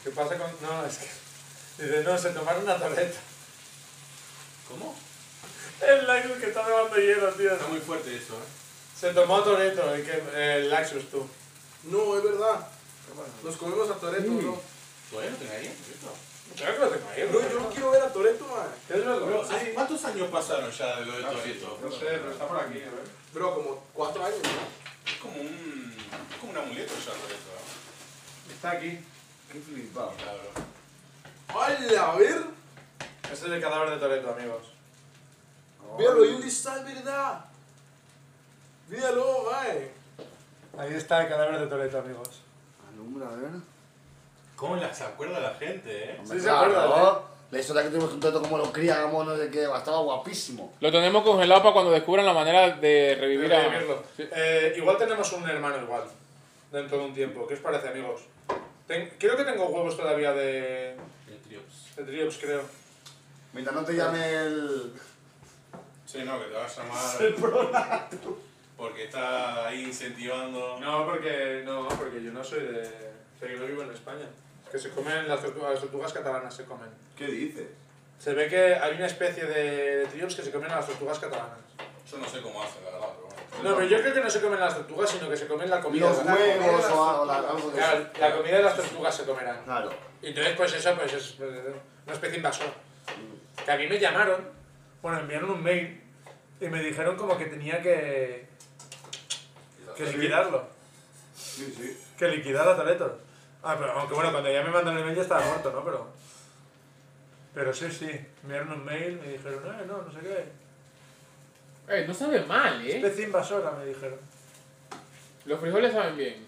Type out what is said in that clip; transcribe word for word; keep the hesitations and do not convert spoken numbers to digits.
¿Qué pasa con...? No, es que... Dice, no, se tomaron una Toretto. ¿Cómo? El Laxus que está tomando hielo, tío. Está muy fuerte eso, ¿eh? Se tomó Toretto, el, que, el Laxus, tú. No, es verdad. Nos comemos a Toretto, Sí. bro. ¿Todavía no tenés ahí? Claro que lo tengo ahí, Bro, yo no quiero ver a Toretto, man. ¿Qué es lo Bro, loco? ¿hace ¿cuántos años pasaron ya de lo de Toretto? No sé, pero está por aquí, a ver. Bro, como cuatro años, ¿no? Es como un... es como un amuleto ya Toretto, ¿no? Está aquí. Qué flipado. Claro. ¡Hala, a ver! Este es el cadáver de Toretto, amigos. Míralo, hay un listal, ¿verdad? Míralo, mae. Ahí está el cadáver de Toretto, amigos. Alumbra, a ver. ¿Cómo la- se acuerda la gente, eh? Hombre, Sí se acuerda, ¿no? La historia que tuvimos con todo como lo criamos, no sé qué, estaba guapísimo. Lo tenemos congelado para cuando descubran la manera de revivir a... Revivirlo. Sí. Eh, igual tenemos un hermano igual. Dentro de un tiempo. ¿Qué os parece, amigos? Ten- creo que tengo huevos todavía de... El Triops. de Triops, creo. Mientras no te llame el... Sí, no, que te va a llamar... El Pronato. Porque está ahí incentivando... No, porque... No, porque yo no soy de... que yo no vivo en España. Que se comen las tortugas, las tortugas catalanas se comen. ¿Qué dices? Se ve que hay una especie de, de Triops que se comen a las tortugas catalanas. Yo no sé cómo hacen, la verdad, pero bueno. No, pero yo creo que no se comen las tortugas, sino que se comen la comida. Los de las huevos tortugas. o algo, la- algo de Claro, eso. la comida de las tortugas se comerán. Claro. Y entonces, pues eso, pues es pues, una especie invasora. Que a mí me llamaron, bueno, enviaron un mail y me dijeron como que tenía que, que liquidarlo. Sí, sí. Que liquidar a Toretto. Ah, pero aunque bueno, cuando ya me mandaron el mail ya estaba muerto, ¿no? Pero, pero sí, sí, me enviaron un mail, me dijeron, eh, no, no sé qué. Eh, no sabe mal, ¿eh? Especie invasora, me dijeron. Los frijoles saben bien.